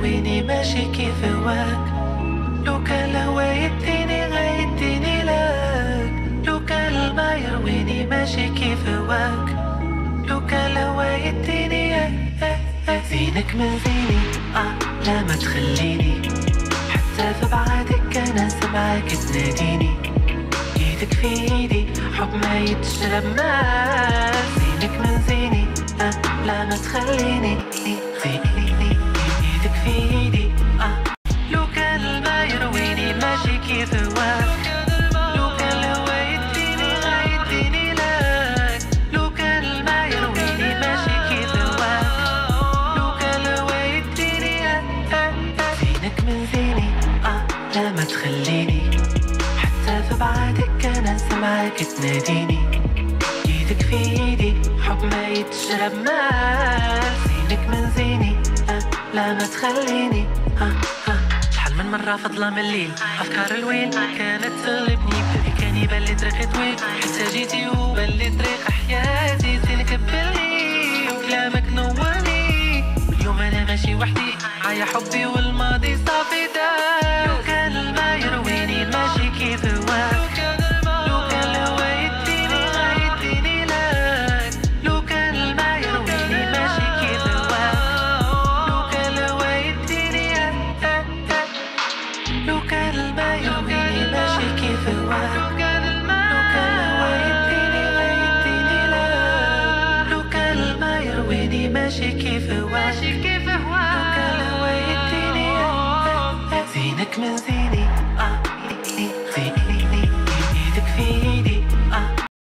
يرويني ماشي كيف هواك، لو كان الهوا يديني غيديني لك، لو كان الما يرويني ماشي كيف هواك، لو كان الهوا يديني زينك من زيني لا ما تخليني، حتى في بعادك انا سمعك تناديني، ايدك في ايدي حب ما يتشرب مال، زينك من زيني لا ما تخليني، زيني ايدك في ايدي لو كان الما يرويني ماشي كيف هواك، لو كان الهوا يديني غيديني لك، لو كان الما يرويني ماشي كيف هواك، لو كان الهوا يديني زينك من زيني لا ما تخليني، حتى في بعادك انا سمعك تناديني، ايدك في ايدي حب ما يتشرب مال، زينك من زيني لا ما تخليني شحال من مرة فضلة من الليل أفكار الويل كانت تغلبني، كان يبان لي طريقي طويل حتى جيتي وبان لي طريق حياتي، زينك بلي وكلامك نورني، اليوم أنا ماشي وحدي عايا حبي والماضي صافي دار، لو كان الما يرويني ماشي كيف هواك، لو كان الهوا يديني غيديني لك، لو كان الما يرويني ماشي كيف هواك، لو كان الهوا يديني لو كان الما يرويني ماشي كيف هواك، لو كان الهوا يديني غيديني لك، لو كان الما يرويني ماشي كيف هواك، لو كان الهوا يديني زينك من زين